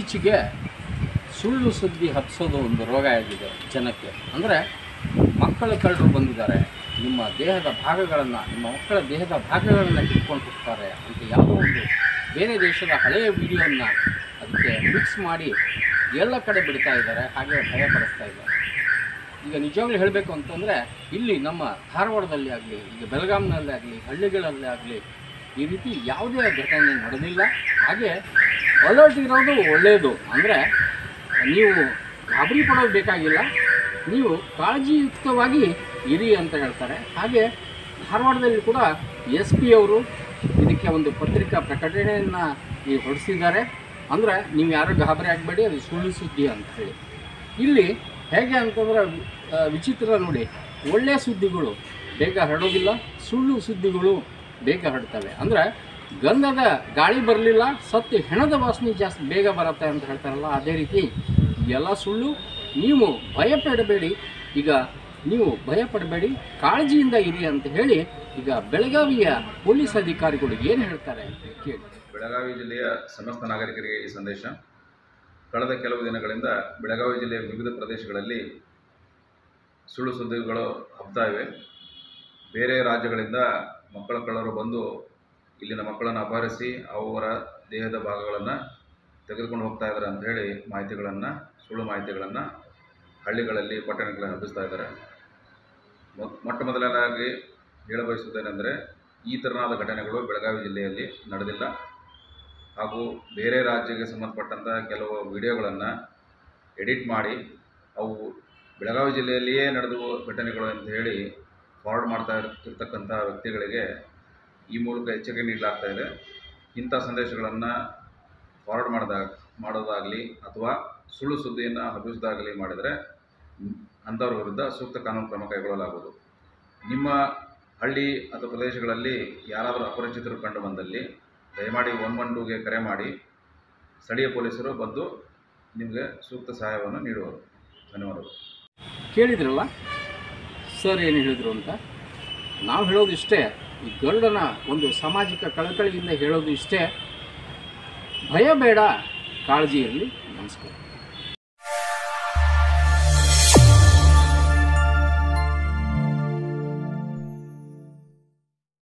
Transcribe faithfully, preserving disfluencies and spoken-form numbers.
ಇತ್ತೀಚೆಗೆ ಸುಳ್ಳು ಸುದ್ದಿ ಹಬ್ಬಿಸೋದು ಒಂದು ರೋಗ ಆಗಿದೆ ಜನಕ್ಕೆ. ಅಂದರೆ ಮಕ್ಕಳ ಕಳ್ಳರು ಬಂದಿದ್ದಾರೆ, ನಿಮ್ಮ ದೇಹದ ಭಾಗಗಳನ್ನು ನಿಮ್ಮ ಮಕ್ಕಳ ದೇಹದ ಭಾಗಗಳನ್ನು ಕಿತ್ಕೊಂಡು ಹೋಗ್ತಾರೆ ಅಂತ ಯಾವುದೋ ಒಂದು ಬೇರೆ ದೇಶದ ಹಳೆಯ ವಿಡಿಯೋನ ಅದಕ್ಕೆ ಮಿಕ್ಸ್ ಮಾಡಿ ಎಲ್ಲ ಕಡೆ ಬಿಡ್ತಾ ಇದ್ದಾರೆ, ಹಾಗೆ ಭಯಪಡಿಸ್ತಾ ಇದ್ದಾರೆ. ಈಗ ನಿಜವಾಗ್ಲೂ ಹೇಳಬೇಕು ಅಂತಂದರೆ ಇಲ್ಲಿ ನಮ್ಮ ಧಾರವಾಡದಲ್ಲಿ ಆಗಲಿ, ಈಗ ಬೆಳಗಾಂನಲ್ಲೇ ಆಗಲಿ, ಹಳ್ಳಿಗಳಲ್ಲೇ ಆಗಲಿ ಈ ರೀತಿ ಯಾವುದೇ ಘಟನೆ ನಡೆದಿಲ್ಲ. ಹಾಗೆ ಅಲರ್ಟ್ ಇರೋದು ಒಳ್ಳೆಯದು. ಅಂದರೆ ನೀವು ಗಾಬರಿ ಪಡೋದು ಬೇಕಾಗಿಲ್ಲ, ನೀವು ಕಾಳಜಿಯುಕ್ತವಾಗಿ ಇರಿ ಅಂತ ಹೇಳ್ತಾರೆ. ಹಾಗೆ ಧಾರವಾಡದಲ್ಲಿ ಕೂಡ ಎಸ್ ಪಿ ಅವರು ಇದಕ್ಕೆ ಒಂದು ಪತ್ರಿಕಾ ಪ್ರಕಟಣೆಯನ್ನು ಈ ಹೊರಡಿಸಿದ್ದಾರೆ. ಅಂದರೆ ನೀವು ಯಾರೂ ಗಾಬರಿ ಆಗಬೇಡಿ, ಅದು ಸುಳ್ಳು ಸುದ್ದಿ ಅಂತ ಹೇಳಿ. ಇಲ್ಲಿ ಹೇಗೆ ಅಂತಂದರೆ ವಿಚಿತ್ರ ನೋಡಿ, ಒಳ್ಳೆಯ ಸುದ್ದಿಗಳು ಬೇಗ ಹರಡೋದಿಲ್ಲ, ಸುಳ್ಳು ಸುದ್ದಿಗಳು ಬೇಗ ಹರಡ್ತವೆ. ಅಂದರೆ ಗಂಧದ ಗಾಳಿ ಬರಲಿಲ್ಲ, ಸತ್ಯ ಹೆಣದ ವಾಸನೆ ಜಾಸ್ತಿ ಬೇಗ ಬರುತ್ತೆ ಅಂತ ಹೇಳ್ತಾರಲ್ಲ, ಅದೇ ರೀತಿ ಎಲ್ಲ ಸುಳ್ಳು. ನೀವು ಭಯಪಡಬೇಡಿ, ಈಗ ನೀವು ಭಯಪಡಬೇಡಿ, ಕಾಳಜಿಯಿಂದ ಇರಿ ಅಂತ ಹೇಳಿ ಈಗ ಬೆಳಗಾವಿಯ ಪೊಲೀಸ್ ಅಧಿಕಾರಿಗಳು ಏನು ಹೇಳ್ತಾರೆ ಅಂತ ಕೇಳಿ. ಬೆಳಗಾವಿ ಜಿಲ್ಲೆಯ ಸಮಸ್ತ ನಾಗರಿಕರಿಗೆ ಈ ಸಂದೇಶ. ಕಳೆದ ಕೆಲವು ದಿನಗಳಿಂದ ಬೆಳಗಾವಿ ಜಿಲ್ಲೆಯ ವಿವಿಧ ಪ್ರದೇಶಗಳಲ್ಲಿ ಸುಳ್ಳು ಸುದ್ದಿಗಳು ಹಬ್ತಾ ಇವೆ. ಬೇರೆ ರಾಜ್ಯಗಳಿಂದ ಮಕ್ಕಳ ಕಳ್ಳರು ಬಂದು ಇಲ್ಲಿನ ಮಕ್ಕಳನ್ನು ಅಪಹರಿಸಿ ಅವರ ದೇಹದ ಭಾಗಗಳನ್ನು ತೆಗೆದುಕೊಂಡು ಹೋಗ್ತಾ ಇದ್ದಾರೆ ಅಂತ ಹೇಳಿ ಮಾಹಿತಿಗಳನ್ನು, ಸುಳ್ಳು ಮಾಹಿತಿಗಳನ್ನು ಹಳ್ಳಿಗಳಲ್ಲಿ, ಪಟ್ಟಣಗಳಲ್ಲಿ ಹಬ್ಬಿಸ್ತಾ ಇದ್ದಾರೆ. ಮೊಟ್ಟ ಮೊದಲನೇದಾಗಿ ಹೇಳಬಯಸುವುದೇನೆಂದರೆ, ಈ ಥರನಾದ ಘಟನೆಗಳು ಬೆಳಗಾವಿ ಜಿಲ್ಲೆಯಲ್ಲಿ ನಡೆದಿಲ್ಲ. ಹಾಗೂ ಬೇರೆ ರಾಜ್ಯಕ್ಕೆ ಸಂಬಂಧಪಟ್ಟಂಥ ಕೆಲವು ವಿಡಿಯೋಗಳನ್ನು ಎಡಿಟ್ ಮಾಡಿ ಅವು ಬೆಳಗಾವಿ ಜಿಲ್ಲೆಯಲ್ಲಿಯೇ ನಡೆದ ಘಟನೆಗಳು ಅಂತ ಹೇಳಿ ಫಾರ್ವರ್ಡ್ ಮಾಡ್ತಾ ಇರ್ತಕ್ಕಂಥ ವ್ಯಕ್ತಿಗಳಿಗೆ ಈ ಮೂಲಕ ಎಚ್ಚರಿಕೆ ನೀಡಲಾಗ್ತಾ ಇದೆ. ಇಂಥ ಸಂದೇಶಗಳನ್ನು ಫಾರ್ವರ್ಡ್ ಮಾಡಿದಾಗ ಮಾಡೋದಾಗಲಿ ಅಥವಾ ಸುಳ್ಳು ಸುದ್ದಿಯನ್ನು ಹಬ್ಬಿಸೋದಾಗಲಿ ಮಾಡಿದರೆ ಅಂಥವ್ರ ವಿರುದ್ಧ ಸೂಕ್ತ ಕಾನೂನು ಕ್ರಮ ಕೈಗೊಳ್ಳಲಾಗುವುದು. ನಿಮ್ಮ ಹಳ್ಳಿ ಅಥವಾ ಪ್ರದೇಶಗಳಲ್ಲಿ ಯಾರಾದರೂ ಅಪರಿಚಿತರು ಕಂಡು ಬಂದಲ್ಲಿ ದಯಮಾಡಿ ಒನ್ ಒನ್ ಟೂಗೆ ಕರೆ ಮಾಡಿ ಸ್ಥಳೀಯ ಪೊಲೀಸರು ಬಂದು ನಿಮಗೆ ಸೂಕ್ತ ಸಹಾಯವನ್ನು ನೀಡುವರು. ಧನ್ಯವಾದಗಳು. ಕೇಳಿದ್ರಲ್ಲ ಸರ್ ಏನು ಹೇಳಿದರು ಅಂತ. ನಾವು ಹೇಳೋದು ಇಷ್ಟೇ, ಈ ಗರುಡನ ಒಂದು ಸಾಮಾಜಿಕ ಕಳಕಳಿಯಿಂದ ಹೇಳೋದು ಇಷ್ಟೇ, ಭಯ ಬೇಡ, ಕಾಳಜಿ ಇರಲಿ. ನಮಸ್ಕಾರ.